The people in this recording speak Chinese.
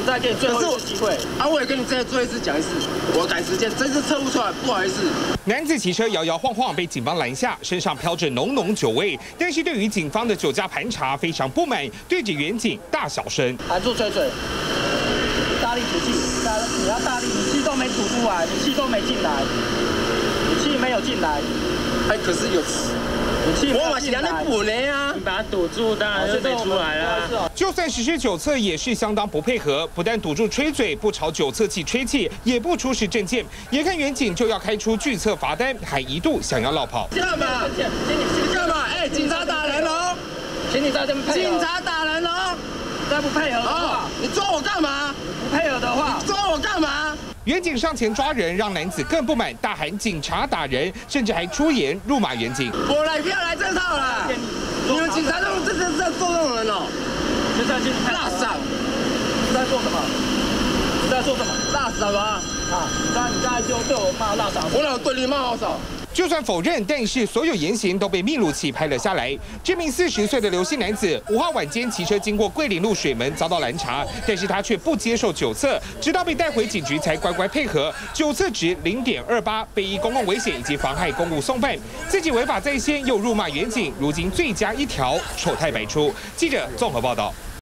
再给你最后一次机会。 啊，我也跟你最后一次讲一次，我赶时间，这次测不出来，不好意思。 男子骑车摇摇晃晃被警方拦下，身上飘着浓浓酒味，但是对于警方的酒驾盘查非常不满，对着远警大小声， 含住吹嘴，大力吐气，你要大力，你气都没吐出来，你气都没进来，你气没有进来。 哎，可是有。 我往前那补呢啊！ 你把它堵住，当然就得出来了。 就算实施酒测，也是相当不配合，不但堵住吹嘴，不朝酒测器吹气，也不出示证件。眼看远警就要开出拒测罚单，还一度想要落跑。 干嘛？干嘛？哎，警察打人喽！ 请你在这边配合。 警察打人喽！ 再不配合的话， 你抓我干嘛？ 不配合的话， 抓我干嘛？ 远警上前抓人，让男子更不满，大喊警察打人，甚至还出言辱骂远警。 不要来这套了！你们警察这做这种人哦！ 现在进去大赏， 你在做什么？你在做什么？ 大赏啊！ 你刚才就对我骂大赏， 我哪有对你骂好少？ 就算否认，但是所有言行都被密录器拍了下来。这名40岁的刘姓男子5号晚间骑车经过桂林路水门，遭到拦查，但是他却不接受酒测，直到被带回警局才乖乖配合。酒测值0.28，被依公共危险以及妨害公务送办，自己违法在先，又辱骂远警，如今罪加一条，丑态百出。记者综合报道。